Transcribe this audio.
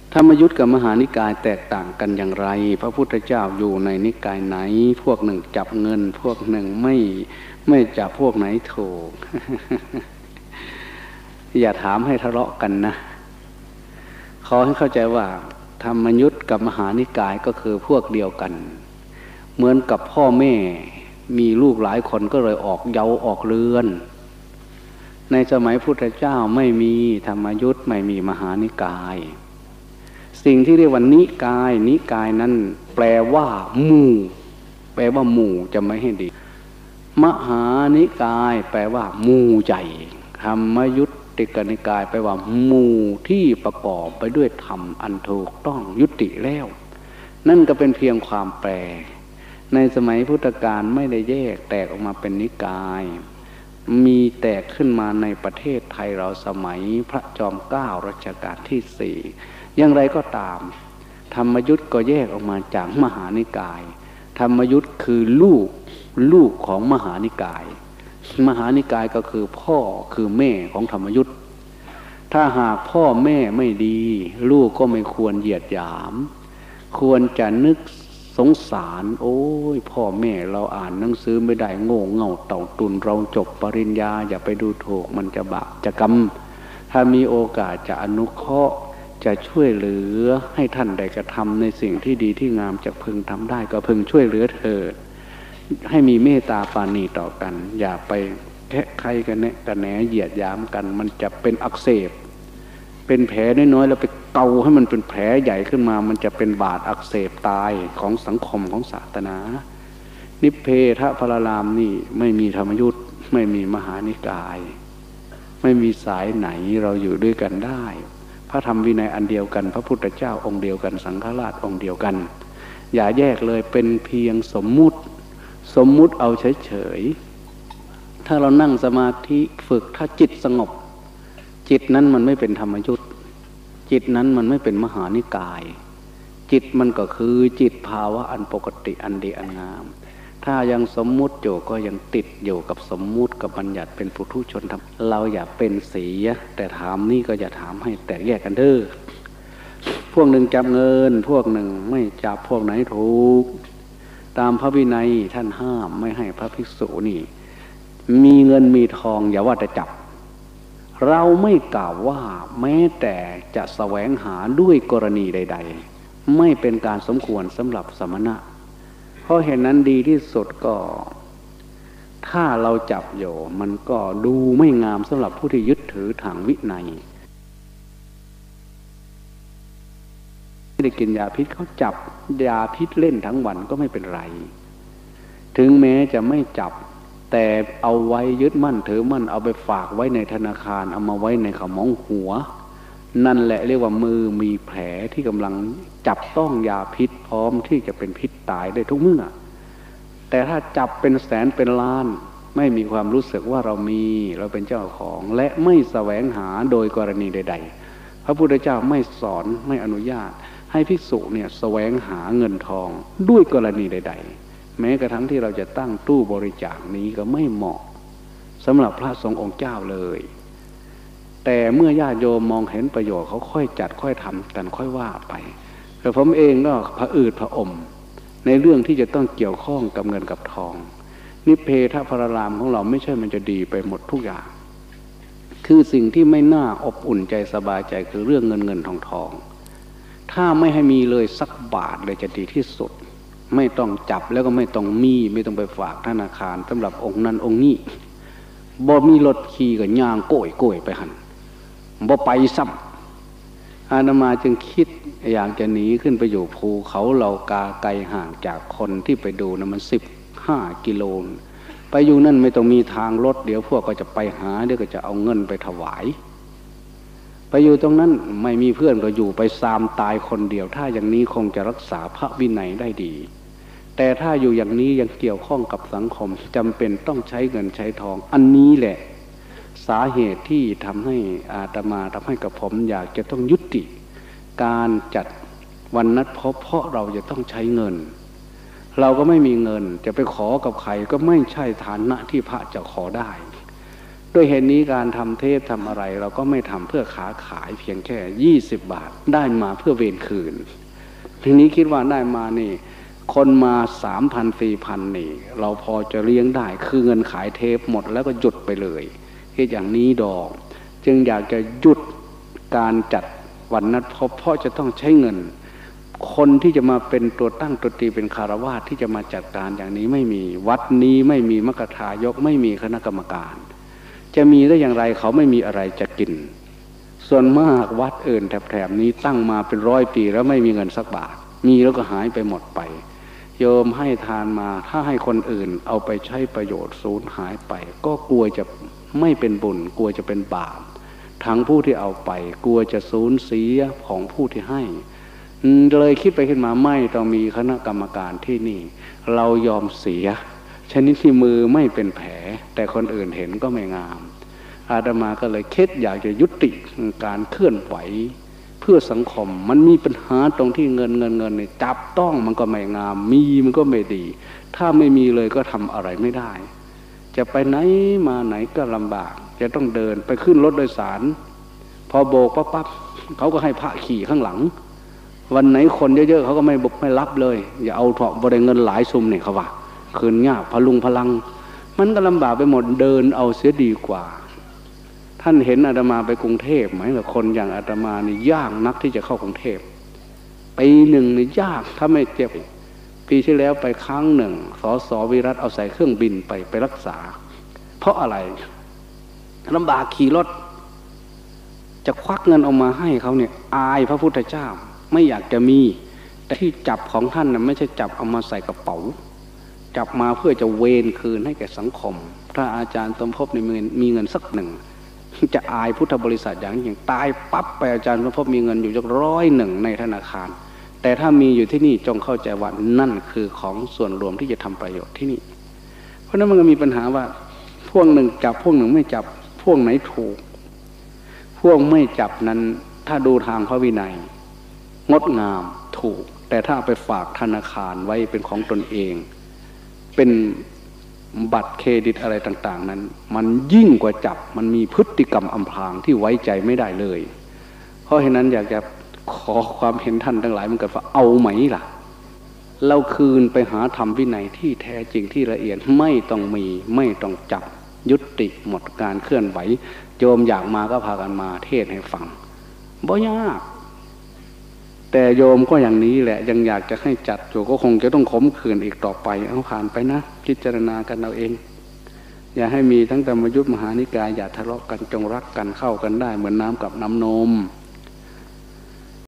ธรรมยุทธกับมหานิกายแตกต่างกันอย่างไรพระพุทธเจ้าอยู่ในนิกายไหนพวกหนึ่งจับเงินพวกหนึ่งไม่จับพวกไหนถูก อย่าถามให้ทะเลาะกันนะขอให้เข้าใจว่าธรรมยุทธกับมหานิกายก็คือพวกเดียวกันเหมือนกับพ่อแม่มีลูกหลายคนก็เลยออกเย้าออกเรือนในสมัยพุทธเจ้าไม่มีธรรมยุทธไม่มีมหานิกายสิ่งที่เรียกว่านิกายนิกายนั้นแปลว่าหมู่แปลว่าหมู่จะไม่ให้ดีมหานิกายแปลว่าหมู่ใหญ่ธรรมยุทธิกนิกายแปลว่าหมู่ที่ประกอบไปด้วยธรรมอันถูกต้องยุติแล้วนั่นก็เป็นเพียงความแปลในสมัยพุทธกาลไม่ได้แยกแตกออกมาเป็นนิกายมีแตกขึ้นมาในประเทศไทยเราสมัยพระจอมเกล้ารัชกาลที่สี่อย่างไรก็ตามธรรมยุทธก็แยกออกมาจากมหานิกายธรรมยุทธคือลูกของมหานิกายมหานิกายก็คือพ่อคือแม่ของธรรมยุทธถ้าหากพ่อแม่ไม่ดีลูกก็ไม่ควรเหยียดหยามควรจะนึกสงสารโอ้ยพ่อแม่เราอ่านหนังสือไม่ได้โง่เง่าเต่าตุนเราจบปริญญาอย่าไปดูถูกมันจะบาปจะกรรมถ้ามีโอกาสจะอนุเคราะห์จะช่วยเหลือให้ท่านได้กระทำในสิ่งที่ดีที่งามจะพึงทำได้ก็พึงช่วยเหลือเถิดให้มีเมตตาปราณีต่อกันอย่าไปแค่ใครกันแนะกันแหนเหยียดหยามกันมันจะเป็นอักเสบเป็นแผลน้อยๆแล้วไปเกาให้มันเป็นแผลใหญ่ขึ้นมามันจะเป็นบาดอักเสบตายของสังคมของศาสนานิพเพทพรารามนี่ไม่มีธรรมยุทธไม่มีมหานิกายไม่มีสายไหนเราอยู่ด้วยกันได้พระธรรมวินัยอันเดียวกันพระพุทธเจ้าองค์เดียวกันสังฆราชองค์เดียวกันอย่าแยกเลยเป็นเพียงสมมุติเอาเฉยๆถ้าเรานั่งสมาธิฝึกถ้าจิตสงบจิตนั้นมันไม่เป็นธรรมยุทธจิตนั้นมันไม่เป็นมหานิกายจิตมันก็คือจิตภาวะอันปกติอันดีอันงามถ้ายังสมมุติอยู่ก็ยังติดอยู่กับสมมุติกับบัญญัติเป็นปุถุชนธรรมเราอย่าเป็นสีแต่ถามนี่ก็อย่าถามให้แตกแยกกันเด้อพวกหนึ่งจับเงินพวกหนึ่งไม่จับพวกไหนถูกตามพระวินัยท่านห้ามไม่ให้พระภิกษุนี่มีเงินมีทองอย่าว่าแต่จับเราไม่กล่าวว่าแม้แต่จะแสวงหาด้วยกรณีใดๆไม่เป็นการสมควรสำหรับสมณะเพราะเหตุนั้นดีที่สุดก็ถ้าเราจับอยู่มันก็ดูไม่งามสำหรับผู้ที่ยึดถือทางวินัยไม่ได้กินยาพิษเขาจับยาพิษเล่นทั้งวันก็ไม่เป็นไรถึงแม้จะไม่จับแต่เอาไว้ยึดมั่นถือมั่นเอาไปฝากไว้ในธนาคารเอามาไว้ในขมองหัวนั่นแหละเรียกว่ามือมีแผลที่กำลังจับต้องยาพิษพร้อมที่จะเป็นพิษตายได้ทุกเมื่อแต่ถ้าจับเป็นแสนเป็นล้านไม่มีความรู้สึกว่าเราเป็นเจ้าของและไม่แสวงหาโดยกรณีใดๆพระพุทธเจ้าไม่สอนไม่อนุญาตให้ภิกษุเนี่ยแสวงหาเงินทองด้วยกรณีใดๆแม้กระทั่งที่เราจะตั้งตู้บริจาคนี้ก็ไม่เหมาะสำหรับพระสงฆ์องค์เจ้าเลยแต่เมื่อญาติโยมมองเห็นประโยชน์เขาค่อยจัดค่อยทำกันค่อยว่าไปแต่ผมเองก็ผะอืดผะอมในเรื่องที่จะต้องเกี่ยวข้องกับเงินกับทองนิพเพทพรารามของเราไม่ใช่มันจะดีไปหมดทุกอย่างคือสิ่งที่ไม่น่าอบอุ่นใจสบายใจคือเรื่องเงินทองถ้าไม่ให้มีเลยสักบาทเลยจะดีที่สุดไม่ต้องจับแล้วก็ไม่ต้องไม่ต้องไปฝากธนาคารสำหรับองค์นั้นองค์นี้บ่มีรถขี่กับย่างโก้ยไปหันบ่ไปซ้ำอาตมาจึงคิดอยากจะหนีขึ้นไปอยู่ภูเขาเหล่ากาไกลห่างจากคนที่ไปดูนะมัน15 กิโลไปอยู่นั่นไม่ต้องมีทางรถเดี๋ยวพวกก็จะไปหาเดี๋ยวก็จะเอาเงินไปถวายไปอยู่ตรงนั้นไม่มีเพื่อนก็อยู่ไปซามตายคนเดียวถ้าอย่างนี้คงจะรักษาพระวินัยได้ดีแต่ถ้าอยู่อย่างนี้ยังเกี่ยวข้องกับสังคมจำเป็นต้องใช้เงินใช้ทองอันนี้แหละสาเหตุที่ทำให้อาตมาทำให้กับผมอยากจะต้องยุติการจัดวันนัดพบเพราะเราจะต้องใช้เงินเราก็ไม่มีเงินจะไปขอกับใครก็ไม่ใช่ฐานะที่พระจะขอได้ด้วยเหตุนี้การทำเทพทำอะไรเราก็ไม่ทำเพื่อค้าขายเพียงแค่20 บาทได้มาเพื่อเวรคืนทีนี้คิดว่าได้มานี่คนมา 3,000 4,000นี่เราพอจะเลี้ยงได้คือเงินขายเทปหมดแล้วก็หยุดไปเลยคิดอย่างนี้ดอกจึงอยากจะหยุดการจัดวันนัดพบเพราะจะต้องใช้เงินคนที่จะมาเป็นตัวตั้งตัวตีเป็นคารวาสที่จะมาจัดการอย่างนี้ไม่มีวัดนี้ไม่มีมกทายกไม่มีคณะกรรมการจะมีได้อย่างไรเขาไม่มีอะไรจะกินส่วนมากวัดอื่นแถบๆนี้ตั้งมาเป็น100 ปีแล้วไม่มีเงินสักบาทมีแล้วก็หายไปหมดไปโยมให้ทานมาถ้าให้คนอื่นเอาไปใช้ประโยชน์สูญหายไปก็กลัวจะไม่เป็นบุญกลัวจะเป็นบาปทั้งผู้ที่เอาไปกลัวจะสูญเสียของผู้ที่ให้เลยคิดไปขึ้นมาไม่ต้องมีคณะกรรมการที่นี่เรายอมเสียชนิดที่มือไม่เป็นแผลแต่คนอื่นเห็นก็ไม่งามอาตมาก็เลยคิดอยากจะยุติการเคลื่อนไหวเพื่อสังคมมันมีปัญหาตรงที่เงินเนี่ยจับต้องมันก็ไม่งามมีมันก็ไม่ดีถ้าไม่มีเลยก็ทำอะไรไม่ได้จะไปไหนมาไหนก็ลำบากจะต้องเดินไปขึ้นรถโดยสารพอโบกปั๊บเขาก็ให้พระขี่ข้างหลังวันไหนคนเยอะๆเขาก็ไม่รับเลยอย่าเอาเถาะบริเงินหลายซุมเนี่ยเขาว่าคืนยากพลุงพลังมันก็ลำบากไปหมดเดินเอาเสียดีกว่าท่านเห็นอาตมาไปกรุงเทพไหมล่ะคนอย่างอาตมานี่ยากนักที่จะเข้ากรุงเทพปีหนึ่งนี่ยากถ้าไม่เจ็บปีที่แล้วไปครั้งหนึ่งสวิรัตเอาใส่เครื่องบินไปรักษาเพราะอะไรลำบากขี่รถจะควักเงินออกมาให้เขาเนี่ยอายพระพุทธเจ้าไม่อยากจะมีแต่ที่จับของท่านน่ะไม่ใช่จับเอามาใส่กระเป๋าจับมาเพื่อจะเวรคืนให้แก่สังคมถ้าอาจารย์สมภพมีเงินสักหนึ่งจะอายพุทธบริษัทอย่างยิ่งตายปั๊บไปอาจารย์สมภพมีเงินอยู่จัก101ในธนาคารแต่ถ้ามีอยู่ที่นี่จงเข้าใจว่านั่นคือของส่วนรวมที่จะทำประโยชน์ที่นี่เพราะนั้นมันก็มีปัญหาว่าพวกหนึ่งจับพวกหนึ่งไม่จับพวกไหนถูกพวกไม่จับนั้นถ้าดูทางพระวินัยงดงามถูกแต่ถ้าไปฝากธนาคารไว้เป็นของตนเองเป็นบัตรเครดิตอะไรต่างๆนั้นมันยิ่งกว่าจับมันมีพฤติกรรมอำพรางที่ไว้ใจไม่ได้เลยเพราะฉะนั้นอยากจะขอความเห็นท่านทั้งหลายมันกันว่าเอาไหมล่ะเราคืนไปหาธรรมวินัยที่แท้จริงที่ละเอียดไม่ต้องมีไม่ต้องจับยุติหมดการเคลื่อนไหวโยมอยากมาก็พากันมาเทศให้ฟังบ่ยากแต่โยมก็อย่างนี้แหละยังอยากจะให้จัดอยู่ก็คงจะต้องขมขื่นอีกต่อไปเอาผ่านไปนะพิจารณากันเอาเองอย่าให้มีทั้งธรรมยุทธมหานิกายอย่าทะเลาะกันจงรักกันเข้ากันได้เหมือนน้ำกับน้ำนม